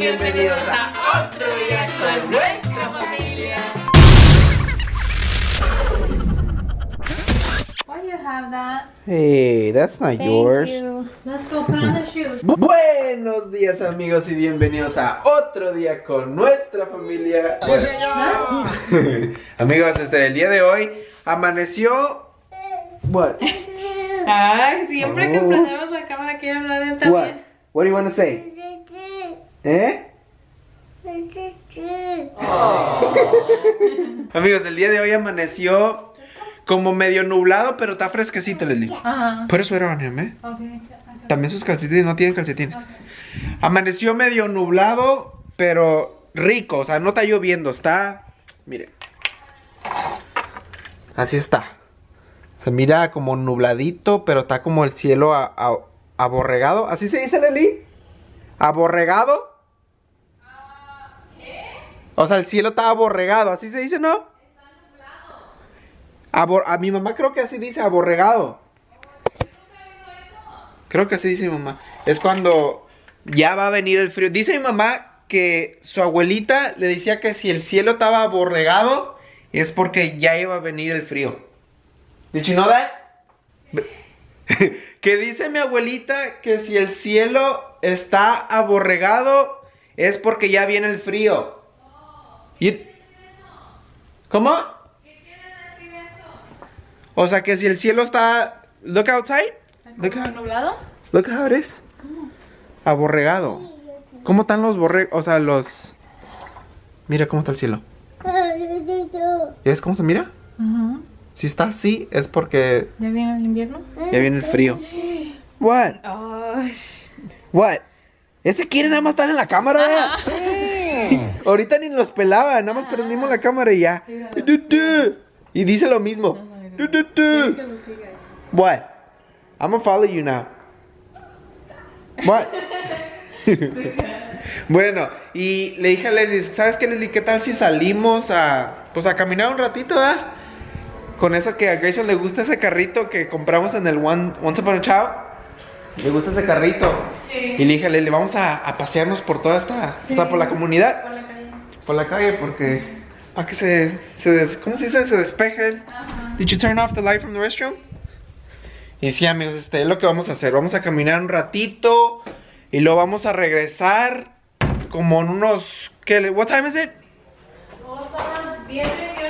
bienvenidos a otro día con nuestra familia. Why do you have that? Hey, that's not yours. Thank you. Let's go put on the shoes. Buenos días, amigos, y bienvenidos a otro día con nuestra familia. ¡Sí, señor! Amigos, el día de hoy amaneció. What? Ay, siempre que Oh. prendemos la cámara quiere hablar él también. What do you want to say? ¿Eh? Amigos, el día de hoy amaneció como medio nublado, pero está fresquecito, Leslie. Ajá. Put a sweater on him, ¿eh? Okay. También sus calcetines, no tienen calcetines. Amaneció medio nublado, pero rico, o sea, no está lloviendo, está... Miren. Así está. Se mira como nubladito, pero está como el cielo aborregado. ¿Así se dice, Leli? ¿Aborregado? ¿Qué? O sea, el cielo está aborregado, ¿así se dice, no? Está nublado. A mi mamá creo que así dice, aborregado. Creo que así dice mi mamá. Es cuando ya va a venir el frío. Dice mi mamá que su abuelita le decía que si el cielo estaba aborregado es porque ya iba a venir el frío. Did you know that? Que dice mi abuelita que si el cielo está aborregado es porque ya viene el frío. ¿Cómo? ¿Qué quiere decir eso? O sea que si el cielo está... Look outside. ¿Como nublado? Look how it is. ¿Cómo? Aborregado. ¿Cómo están los borregos? O sea, los... Mira cómo está el cielo. ¿Ya ves cómo se mira? Ajá. Si está así, es porque ¿Ya viene el invierno? ya viene el frío. What? Ay. What? Este quiere nada más estar en la cámara. Ahorita ni los pelaba, nada más prendimos la cámara y ya. Y dice lo mismo. What? I'm gonna follow you now. What? Bueno, y le dije a Leslie, ¿sabes qué, Leslie? ¿Qué tal si salimos a caminar un ratito, ¿verdad? Con eso que a Grayson le gusta ese carrito que compramos en el Once Upon a Child. Le gusta ese carrito. Sí. Y le dije a Leslie, vamos a pasearnos por toda esta, o sea, por la comunidad. Por la calle. Por la calle, porque para que ¿cómo se dice? Se despejen. Ajá. Did you turn off the light from the restroom? Y sí, amigos, es lo que vamos a hacer. Vamos a caminar un ratito y luego vamos a regresar como en unos... What time is it? Oh, son las 10:28.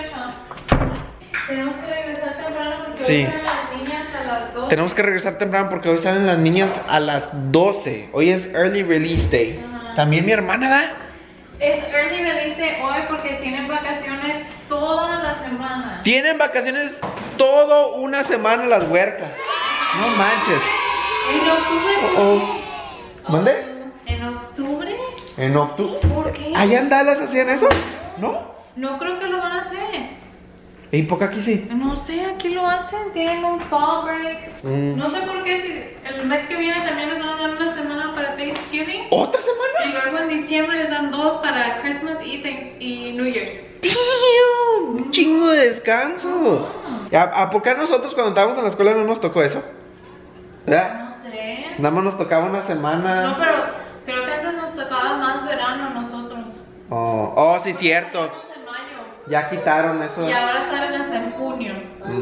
Tenemos que regresar temprano porque Sí. hoy salen las niñas a las 12. Tenemos que regresar temprano porque hoy salen las niñas a las 12. Hoy es Early Release Day. Ajá. También mi hermana, ¿verdad? Es early release day hoy porque tienen vacaciones toda la semana. Tienen vacaciones todo una semana las huercas. No manches. En octubre. Oh. ¿Mande? ¿En octubre? En octubre. ¿Por qué? ¿Allá en Dallas hacían eso? ¿No? No creo que lo van a hacer. ¿Y por qué aquí sí? No sé, aquí lo hacen. Tienen un fall break. No sé por qué. Si el mes que viene también les van a dar una semana para Thanksgiving. ¿Otra semana? Y luego en diciembre les dan 2 para Christmas y New Year's. ¡Damn! Un chingo de descanso. ¿A por qué a nosotros cuando estábamos en la escuela no nos tocó eso? ¿Verdad? No sé. Nada más nos tocaba una semana. No, pero creo que antes nos tocaba más verano a nosotros. Oh, sí, cierto. Salimos en mayo. Ya quitaron eso. Y ahora salen hasta en junio.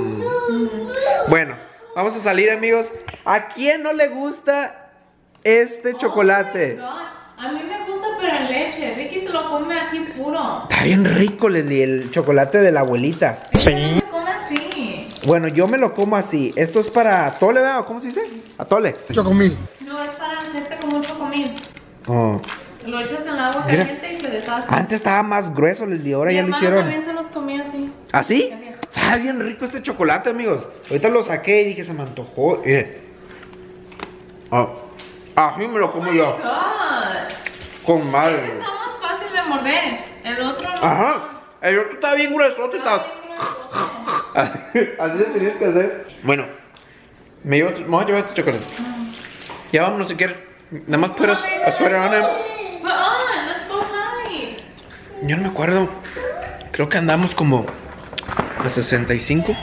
Bueno, vamos a salir, amigos. ¿A quién no le gusta este chocolate? Oh my gosh. A mí me gusta pero en leche. Ricky se lo come así puro. Está bien rico, Leslie, el chocolate de la abuelita. Sí. No se come así. Bueno, yo me lo como así. Esto es para atole, ¿verdad? ¿O ¿Cómo se dice? Atole. Chocomil. No, es para hacerte como un chocomil. Oh. Lo echas en el agua Mira. caliente y se deshace. Antes estaba más grueso, Leslie. Ahora Mi ya lo hermana hicieron. también se los comía así. ¿Así? Así. Sabe bien rico este chocolate, amigos. Ahorita lo saqué y dije, se me antojó. Miren. Así me lo como yo. God. Con Este madre. está más fácil de morder. El otro no. Ajá. El otro está bien gruesote. Está Está... bien gruesoso. Así lo tenías que hacer. Bueno. Me voy a llevar este chocolate. Ya vámonos si quieres. Nada más puedes sweater on him. But on, let's go hide. Yo no me acuerdo. Creo que andamos como a 65.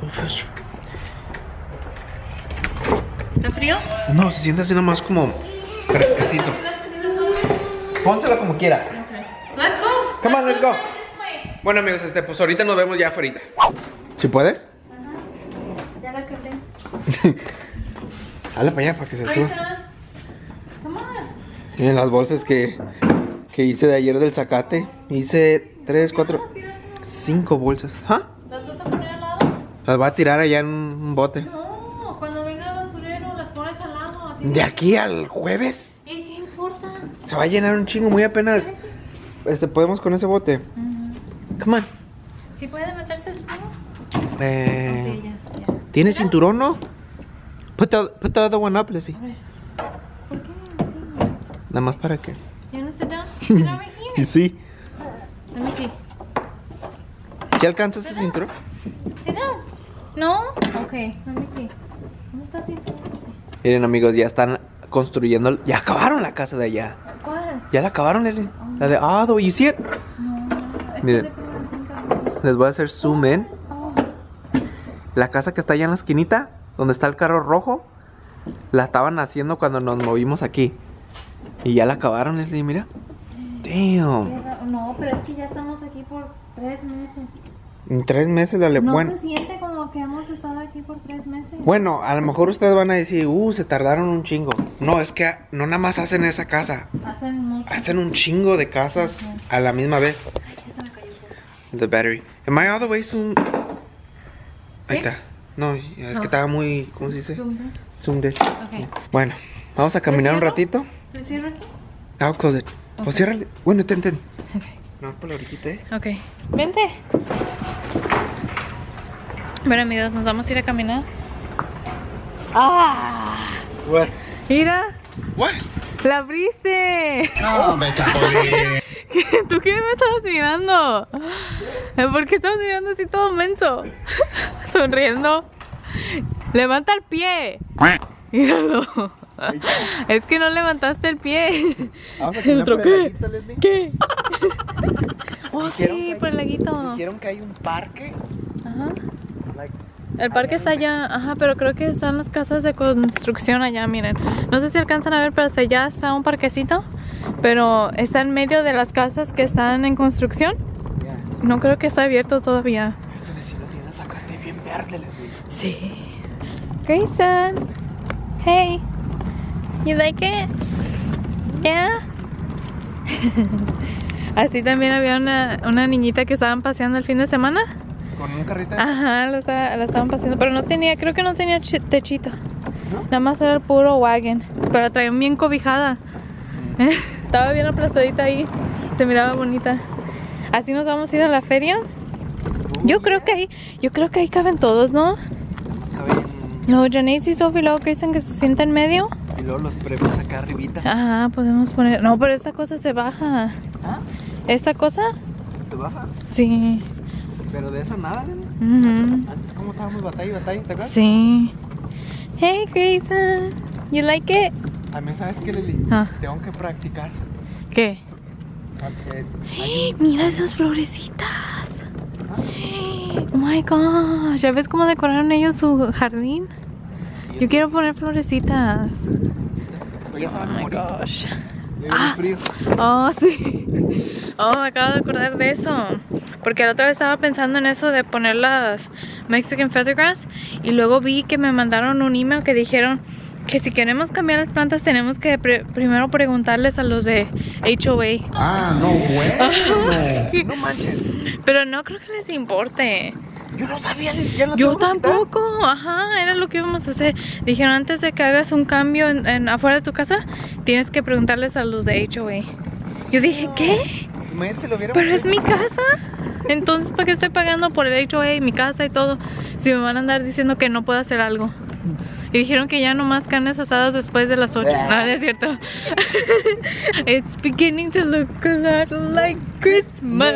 ¿Está frío? No, se siente así nomás como Fresquecito. Pónselo como quiera. Okay. Let's go. Come on, let's go. This way. Bueno amigos, pues ahorita nos vemos ya afuera. ¿Sí puedes? Ya la quebré. Dale para allá para que se suba. Ahorita. Come on. Miren las bolsas que hice de ayer del zacate. Hice 3, 4, 5 bolsas. ¿Ah? ¿Las vas a poner al lado? Las voy a tirar allá en un bote. No, cuando venga el basurero las pones al lado. Así ¿De aquí al jueves? ¿Y qué importa? Se va a llenar un chingo, muy apenas. Podemos con ese bote. Come on. ¿Sí puede meterse el suelo? Eh, Sí, ya. ¿Tiene cinturón, no? Put the other one up, Leslie. A ver. ¿Por qué? Sí. Nada más para que. You wanna sit down? Sit down right here. Y sí. Let me see. ¿Sí alcanza ese cinturón? Sit down. No? Okay, let me see. ¿Dónde está el cinturón? Miren amigos, ya están construyendo. Ya acabaron la casa de allá. ¿Cuál? Ya la acabaron, Leslie. La de Ado, you see it? No. Miren. Les voy a hacer zoom in. Oh. La casa que está allá en la esquinita, donde está el carro rojo, la estaban haciendo cuando nos movimos aquí. Y ya la acabaron, Leslie, mira. Damn. No, pero es que ya estamos aquí por 3 meses. En 3 meses la le No bueno. se siente como que hemos estado aquí por 3 meses. Bueno, a lo mejor ustedes van a decir, se tardaron un chingo. No, es que no nada más hacen esa casa. Hacen mucho. Hacen un chingo de casas a la misma vez. Ay, ya se me cayó. The battery. Am I all the way zoom? Ahí está. No, es No. que estaba muy, ¿cómo se dice? Zoom. Zoomed in. Ok. Bueno, vamos a caminar un cierro? ratito. ¿Lo cierro aquí? I'll close it. Ok. Pues ciérrale. Bueno, ten. Ok. No, por la orejita, Ok. Vente. Bueno amigos, nos vamos a ir a caminar. ¡Ah! What? Mira, What? la abriste. No, me chapolín. ¿Tú qué me estabas mirando? ¿Por qué estabas mirando así todo menso? Sonriendo. Levanta el pie. Míralo. Es que no levantaste el pie. Vamos a ¿El caminar otro por el qué? laguito, Leslie. ¿Qué? Oh, Dijeron sí, que por el laguito. Dijeron que hay un parque. Ajá. Like, El parque está allá, ajá, pero creo que están las casas de construcción allá, miren. No sé si alcanzan a ver, pero hasta allá está un parquecito. Pero está en medio de las casas que están en construcción. yeah. No creo que está abierto todavía. Este vecino tiene zacate bien verde, Leslie. Sí. Grayson. Hey. You like it? Yeah. Así también había una niñita que estaban paseando el fin de semana. Con un carrito. Ajá, la estaban paseando, pero no tenía, creo que no tenía techito. Nada más era el puro wagon, pero la traían bien cobijada. Estaba bien aplastadita ahí, se miraba bonita. Así nos vamos a ir a la feria. Yo creo que ahí caben todos, ¿no? No, Janice y Sophie luego que dicen que se sienta en medio. Y luego los premios acá arribita. Ajá, podemos poner. No, pero esta cosa se baja. ¿Ah? ¿Esta cosa? ¿Se baja? Sí. Pero de eso nada, Leslie. Ujú. Antes como estábamos batalla, ¿te acuerdas? Sí. Hey, Grayson. You like it? También sabes que, Leslie, Ah. tengo que practicar. ¿Qué? Porque hay Mira esas florecitas. Oh my gosh. ¿Ya ves cómo decoraron ellos su jardín? Yo quiero poner florecitas. Pues ya Oh saben my morir. gosh. De Ah. frío. Oh, sí. Oh, me acabo de acordar de eso. Porque la otra vez estaba pensando en eso de poner las Mexican Feathergrass. Y luego vi que me mandaron un email que dijeron que si queremos cambiar las plantas tenemos que primero preguntarles a los de HOA. Ah, no, bueno. No manches. Pero no creo que les importe. Yo no sabía, Leslie, ya no Yo tampoco, ajá, era lo que íbamos a hacer. Dijeron, antes de que hagas un cambio afuera de tu casa, tienes que preguntarles a los de HOA. Yo dije, ¿qué? Imagínate si lo hubiéramos Pero es hecho. mi casa. Entonces, ¿para qué estoy pagando por el HOA y mi casa y todo? Si me van a andar diciendo que no puedo hacer algo. Y dijeron que ya no más carnes asadas después de las 8. Nada, es cierto. It's beginning to look a lot like Christmas.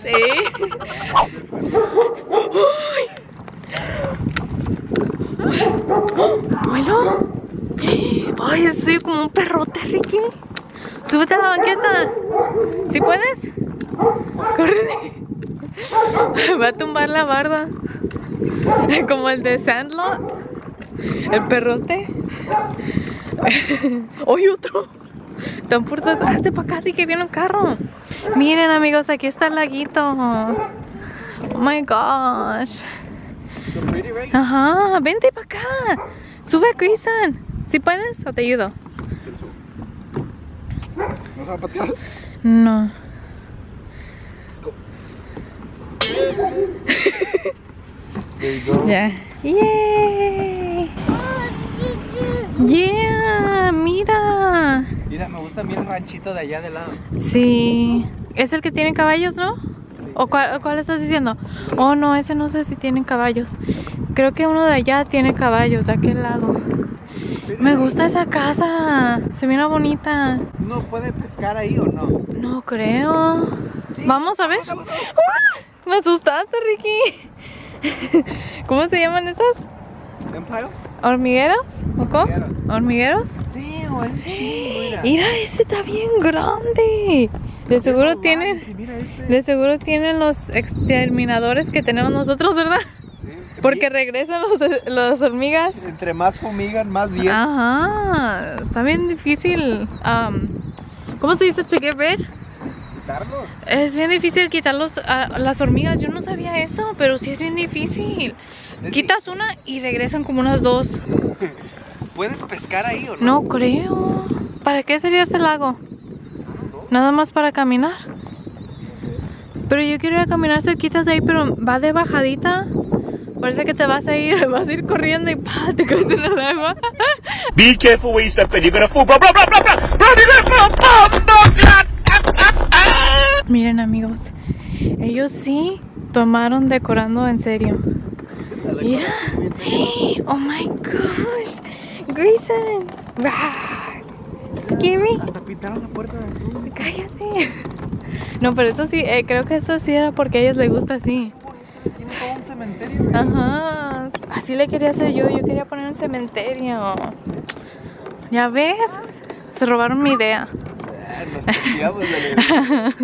Bueno. Ay, soy como un perrote, Ricky. Súbete a la banqueta. ¿Sí puedes? Corre. Va a tumbar la barda. Como el de Sandlot. El perrote. ¡Oye, otro! Tan por detrás. Hazte para acá, Ricky, viene un carro. Miren, amigos, aquí está el laguito. Oh my gosh. Ajá, vente para acá. Sube a Grayson. ¿Sí puedes o te ayudo? ¿No se va para atrás? No. Let's go. There you go. Ya. ¡Yay! ¡Yeah! ¡Mira! Mira, me gusta mi ranchito de allá de lado. Sí. ¿Es el que tiene caballos, no? ¿O cuál estás diciendo? Oh, no, ese no sé si tienen caballos. Creo que uno de allá tiene caballos, de aquel lado. Me gusta esa casa. Se mira bonita. ¿Uno puede pescar ahí o no? No creo. Vamos a ver. Vamos. ¡Ah! Me asustaste, Ricky. ¿Cómo se llaman esos? ¿Empire? ¿Hormigueros? ¿O cómo? Hormigueros. ¿Hormigueros? Tío, el chingo, mira. Mira, este está bien grande. De seguro tienen, Mira este. de seguro tienen los exterminadores que tenemos nosotros, ¿verdad? Sí. Porque regresan los hormigas. Entre más fumigan, más bien. Ajá, está bien difícil. ¿Cómo se dice? To get rid? Quitarlos. Es bien difícil quitar las hormigas. Yo no sabía eso, pero sí es bien difícil. Quitas una y regresan como unas dos. ¿Puedes pescar ahí o no? No creo. ¿Para qué sería este lago? Nada más para caminar. Pero yo quiero ir a caminar cerquitas de ahí, pero va de bajadita. Parece que te vas a ir corriendo y ¡pah! Te caes en el agua. Be careful where you step in. You're gonna fall. Blah, blah, blah, blah, blah. Miren, amigos, ellos sí tomaron decorando en serio. Mira. Oh my gosh. Grayson. Rah. Scary. Hasta pintaron la puerta de azul. Cállate. No, pero eso sí, creo que eso sí era porque a ellos les gusta así. Tiene todo un cementerio. Ajá. Así le quería hacer yo. Yo quería poner un cementerio. ¿Ya ves? Se robaron mi idea. Nos confiamos de la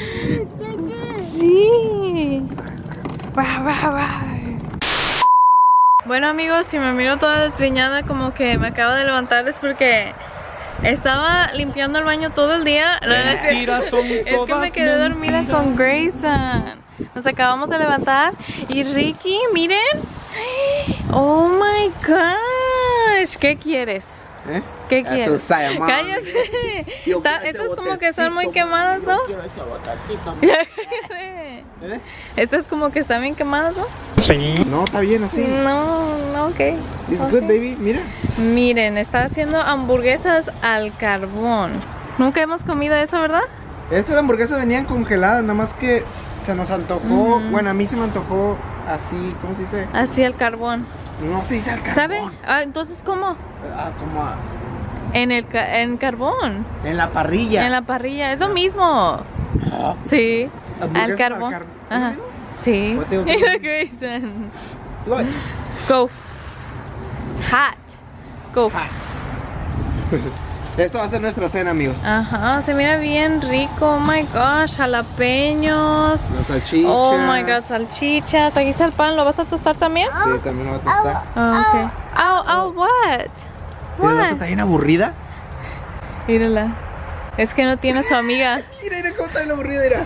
Sí. Bah, bah, bah. Bueno, amigos, si me miro toda desgreñada, como que me acabo de levantar, es porque estaba limpiando el baño todo el día. Mentiras son Es que todas me quedé dormida mentiras. con Grayson. Nos acabamos de levantar y Ricky, miren. Oh my gosh, ¿qué quieres? ¿Eh? ¿Qué Ya quieres? tú sabes, mamá. Cállate. Yo quiero Estas ese como que están muy botecito, quemadas, ¿no? Yo quiero ese botecito. Ya cállate. ¿Eh? Estas como que están bien quemadas, ¿no? No, está bien así. No, ok. It's Ok. good, baby. Mira. Miren, está haciendo hamburguesas al carbón. Nunca hemos comido eso, ¿verdad? Estas hamburguesas venían congeladas, nada más que se nos antojó. Bueno, a mí se me antojó así, ¿cómo se dice? Así al carbón. No se dice al carbón. ¿Sabe? Ah, entonces, ¿cómo? Como En carbón. en la parrilla. En la parrilla. Es lo mismo. Ah, Sí. hamburguesas Al carbón. Ajá. Sí. What the- Mira, Grayson. What? Go. It's hot. Go. Esto va a ser nuestra cena, amigos. Ajá, se mira bien rico. Oh my gosh, jalapeños. La salchicha. Oh my god, salchichas. Aquí está el pan. ¿Lo vas a tostar también? Sí, también lo va a tostar. Oh, ok. Ow, what? ¿Pero no What? está bien aburrida? Mírala. Es que no tiene su amiga. Mira cómo está bien aburrida, mira.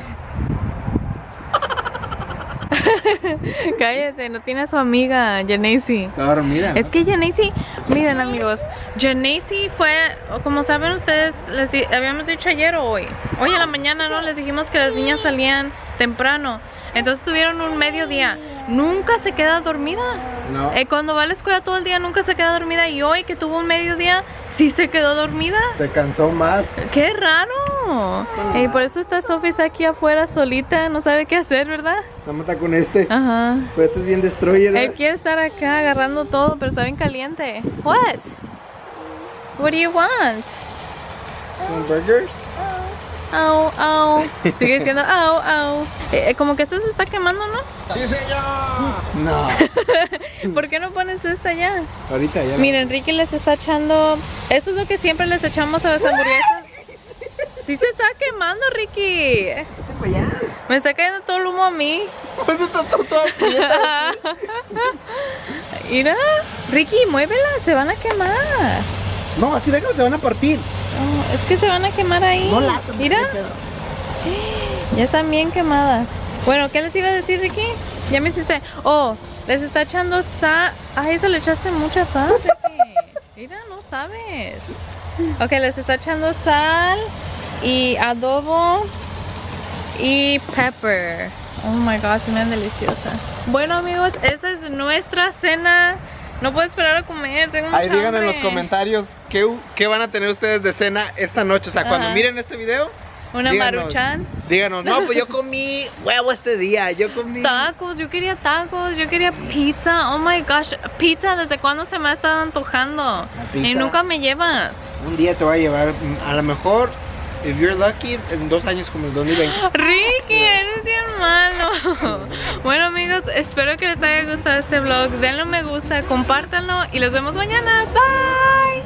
Cállate, no tiene a su amiga, Janacy. Está dormida. Es que Janacy, miren amigos, Janacy fue, como saben ustedes, habíamos dicho ayer o hoy en la mañana, ¿no? Les dijimos que las niñas salían temprano. Entonces tuvieron un mediodía. Nunca se queda dormida. No. Cuando va a la escuela todo el día nunca se queda dormida. Y hoy que tuvo un mediodía, sí se quedó dormida. Se cansó más. ¡Qué raro! Y por eso Sophie está aquí afuera solita, no sabe qué hacer, ¿verdad? La mata con este. Ajá. Pues este es bien destroyer. Él quiere estar acá agarrando todo, pero está bien caliente. What? What do you want? ¿Con burgers? Au, au. Sigue diciendo au, au. Como que esto se está quemando, ¿no? Sí, señor. No. ¿Por qué no pones esta ya? Ahorita ya. Miren, Ricky les está echando... Esto es lo que siempre les echamos a las hamburguesas. Sí se está quemando, Ricky. para allá. Me está cayendo todo el humo a mí. Pues está toda prieta. Mira, Ricky, muévela, se van a quemar. No, así déjalo, se van a partir. No, es que se van a quemar ahí. No las. Mira, ya están bien quemadas. Bueno, ¿qué les iba a decir, Ricky? Ya me hiciste. Oh, les está echando sal. Ay, eso le echaste mucha sal, Ricky. Mira, no sabes. Ok, les está echando sal y adobo y pepper. Oh my god, se me ven deliciosas. Bueno, amigos, esta es nuestra cena. No puedo esperar a comer, tengo mucha Ahí digan en hambre. los comentarios qué van a tener ustedes de cena esta noche. O sea, cuando Ajá. miren este video, Una díganos, Maruchan. díganos, no, pues yo comí huevo este día, yo comí... Tacos, yo quería pizza. Oh my gosh, pizza, ¿desde cuándo se me ha estado antojando? pizza. Y nunca me llevas. Un día te voy a llevar, a lo mejor, if you're lucky, en 2 años como el 2020. Ricky, eres bien malo. Bueno, amigos, espero que les haya gustado este vlog. Denle un me gusta, compártanlo y los vemos mañana. Bye.